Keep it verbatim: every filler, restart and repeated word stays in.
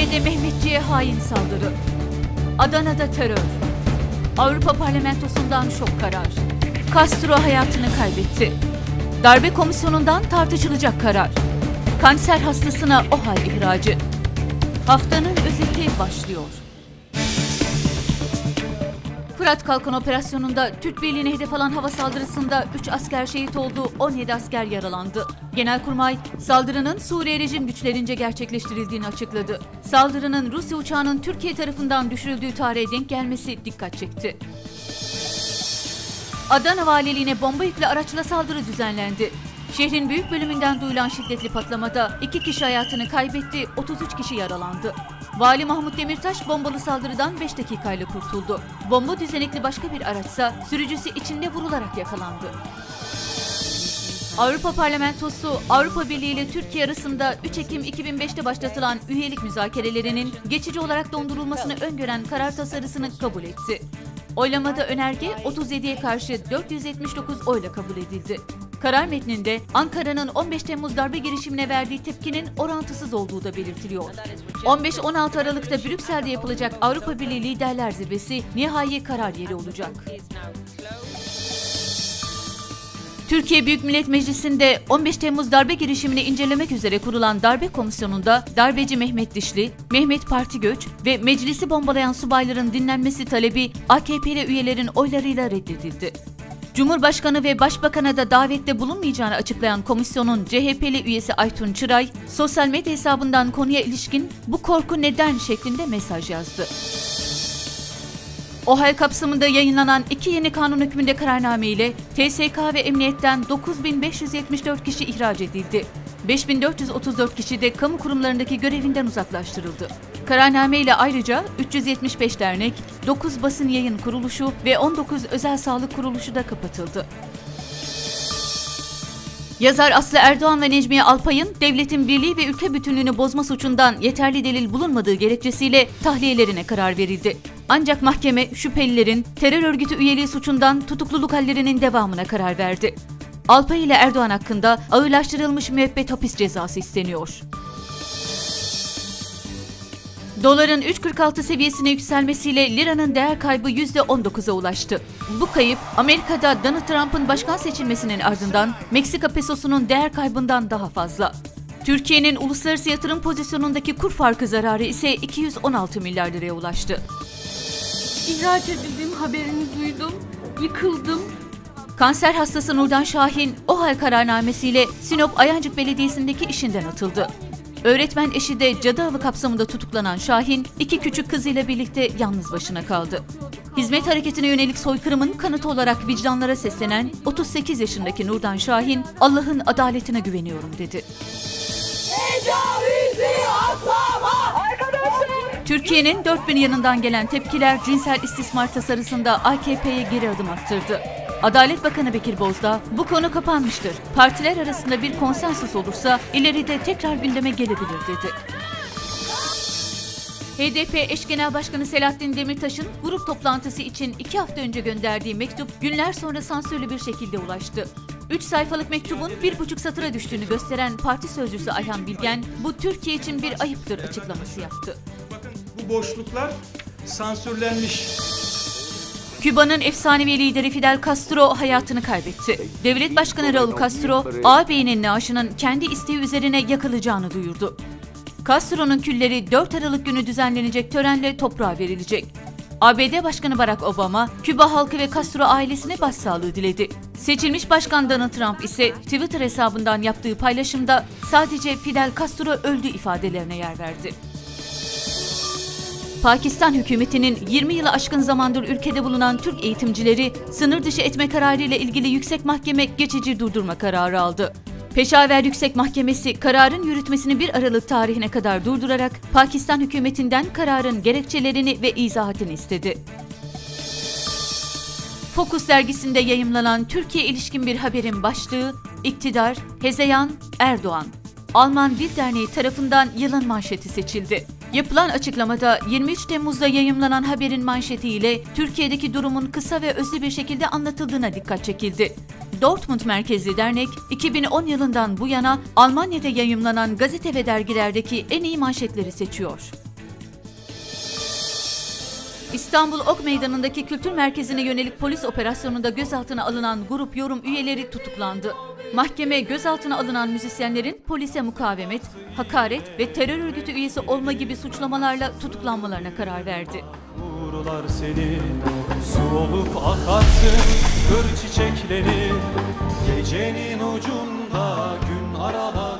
Suriye'de Mehmetçiğe hain saldırı. Adana'da terör. Avrupa Parlamentosu'ndan şok karar. Castro hayatını kaybetti. Darbe komisyonundan tartışılacak karar. Kanser hastasına OHAL ihracı. Haftanın özeti başlıyor. Fırat Kalkan Operasyonu'nda Türk Birliği'ne hedef alan hava saldırısında üç asker şehit oldu, on yedi asker yaralandı. Genelkurmay, saldırının Suriye rejim güçlerince gerçekleştirildiğini açıkladı. Saldırının Rusya uçağının Türkiye tarafından düşürüldüğü tarihe denk gelmesi dikkat çekti. Adana Valiliğine bomba yüklü araçla saldırı düzenlendi. Şehrin büyük bölümünden duyulan şiddetli patlamada iki kişi hayatını kaybetti, otuz üç kişi yaralandı. Vali Mahmut Demirtaş bombalı saldırıdan beş dakikayla kurtuldu. Bomba düzenekli başka bir araçsa sürücüsü içinde vurularak yakalandı. Avrupa Parlamentosu, Avrupa Birliği ile Türkiye arasında üç Ekim iki bin beş'te başlatılan üyelik müzakerelerinin geçici olarak dondurulmasını öngören karar tasarısını kabul etti. Oylamada önerge otuz yediye karşı dört yüz yetmiş dokuz oyla kabul edildi. Karar metninde Ankara'nın on beş Temmuz darbe girişimine verdiği tepkinin orantısız olduğu da belirtiliyor. on beş on altı Aralık'ta Brüksel'de yapılacak Avrupa Birliği Liderler Zirvesi nihai karar yeri olacak. Türkiye Büyük Millet Meclisi'nde on beş Temmuz darbe girişimini incelemek üzere kurulan darbe komisyonunda darbeci Mehmet Dişli, Mehmet Partigöç ve meclisi bombalayan subayların dinlenmesi talebi A K P'li üyelerin oylarıyla reddedildi. Cumhurbaşkanı ve Başbakan'a da davette bulunmayacağını açıklayan komisyonun C H P'li üyesi Aytun Çıray, sosyal medya hesabından konuya ilişkin "Bu korku neden?" şeklinde mesaj yazdı. OHAL kapsamında yayınlanan iki yeni kanun hükmünde kararname ile T S K ve Emniyet'ten dokuz bin beş yüz yetmiş dört kişi ihraç edildi. beş bin dört yüz otuz dört kişi de kamu kurumlarındaki görevinden uzaklaştırıldı. Kararname ile ayrıca üç yüz yetmiş beş dernek, dokuz basın yayın kuruluşu ve on dokuz özel sağlık kuruluşu da kapatıldı. Yazar Aslı Erdoğan ve Necmiye Alpay'ın devletin birliği ve ülke bütünlüğünü bozma suçundan yeterli delil bulunmadığı gerekçesiyle tahliyelerine karar verildi. Ancak mahkeme şüphelilerin terör örgütü üyeliği suçundan tutukluluk hallerinin devamına karar verdi. Alpay ile Erdoğan hakkında ağırlaştırılmış müebbet hapis cezası isteniyor. Doların üç virgül kırk altı seviyesine yükselmesiyle liranın değer kaybı yüzde on dokuza ulaştı. Bu kayıp Amerika'da Donald Trump'ın başkan seçilmesinin ardından Meksika pesosunun değer kaybından daha fazla. Türkiye'nin uluslararası yatırım pozisyonundaki kur farkı zararı ise iki yüz on altı milyar liraya ulaştı. İhraç edildim, haberini duydum, yıkıldım. Kanser hastası Nurdan Şahin, OHAL kararnamesiyle Sinop Ayancık Belediyesi'ndeki işinden atıldı. Öğretmen eşi de cadı avı kapsamında tutuklanan Şahin, iki küçük kızıyla birlikte yalnız başına kaldı. Hizmet hareketine yönelik soykırımın kanıtı olarak vicdanlara seslenen otuz sekiz yaşındaki Nurdan Şahin, "Allah'ın adaletine güveniyorum" dedi. Türkiye'nin dört bin yanından gelen tepkiler cinsel istismar tasarısında A K P'ye geri adım attırdı. Adalet Bakanı Bekir Bozdağ, "Bu konu kapanmıştır. Partiler arasında bir konsensus olursa ileride tekrar gündeme gelebilir" dedi. H D P eş genel başkanı Selahattin Demirtaş'ın grup toplantısı için iki hafta önce gönderdiği mektup günler sonra sansürlü bir şekilde ulaştı. Üç sayfalık mektubun bir buçuk satıra düştüğünü gösteren parti sözcüsü Ayhan Bilgen, "Bu Türkiye için bir ayıptır" açıklaması yaptı. Bakın bu boşluklar sansürlenmiş. Küba'nın efsanevi lideri Fidel Castro hayatını kaybetti. Devlet Başkanı Raul Castro, ağabeyinin naaşının kendi isteği üzerine yakılacağını duyurdu. Castro'nun külleri dört Aralık günü düzenlenecek törenle toprağa verilecek. A B D Başkanı Barack Obama, Küba halkı ve Castro ailesine başsağlığı diledi. Seçilmiş Başkan Donald Trump ise Twitter hesabından yaptığı paylaşımda sadece "Fidel Castro öldü" ifadelerine yer verdi. Pakistan hükümetinin yirmi yılı aşkın zamandır ülkede bulunan Türk eğitimcileri sınır dışı etme kararıyla ilgili Yüksek Mahkeme geçici durdurma kararı aldı. Peşaver Yüksek Mahkemesi kararın yürütmesini bir Aralık tarihine kadar durdurarak Pakistan hükümetinden kararın gerekçelerini ve izahatını istedi. Fokus dergisinde yayımlanan Türkiye ilişkin bir haberin başlığı "İktidar, Hezeyan, Erdoğan." Alman Dil Derneği tarafından yılın manşeti seçildi. Yapılan açıklamada yirmi üç Temmuz'da yayımlanan haberin manşetiyle Türkiye'deki durumun kısa ve özlü bir şekilde anlatıldığına dikkat çekildi. Dortmund merkezli dernek, iki bin on yılından bu yana Almanya'da yayımlanan gazete ve dergilerdeki en iyi manşetleri seçiyor. İstanbul Ok Meydanı'ndaki kültür merkezine yönelik polis operasyonunda gözaltına alınan grup yorum üyeleri tutuklandı. Mahkeme gözaltına alınan müzisyenlerin polise mukavemet, hakaret ve terör örgütü üyesi olma gibi suçlamalarla tutuklanmalarına karar verdi. Uğurlar seni, su olup akarsın kır çiçekleri, gecenin ucunda gün aralar.